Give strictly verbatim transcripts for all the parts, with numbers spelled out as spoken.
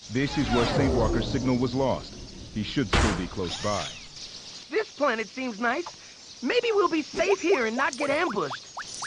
This is where Saint Walker's signal was lost. He should still be close by. This planet seems nice. Maybe we'll be safe here and not get ambushed.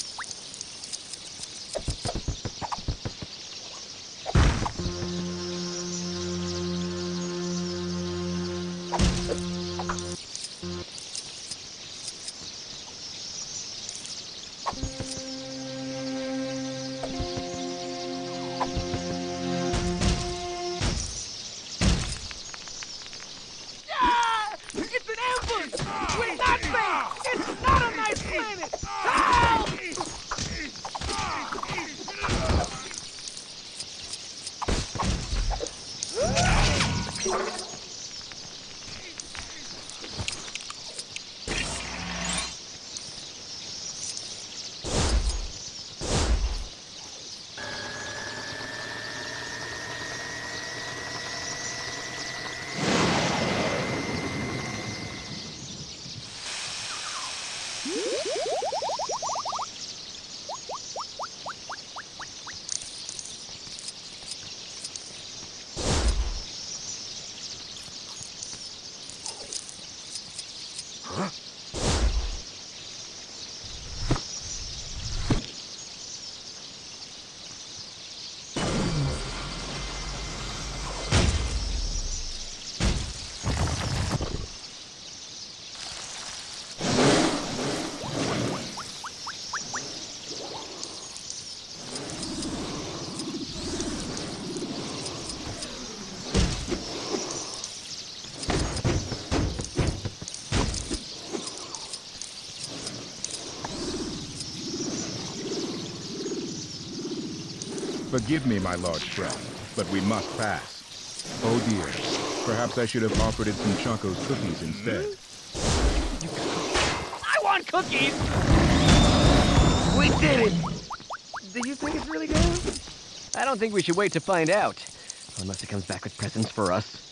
Forgive me, my large friend, but we must pass. Oh dear, perhaps I should have offered it some Choco's cookies instead. I want cookies! We did it! Do you think it's really good? I don't think we should wait to find out. Unless it comes back with presents for us.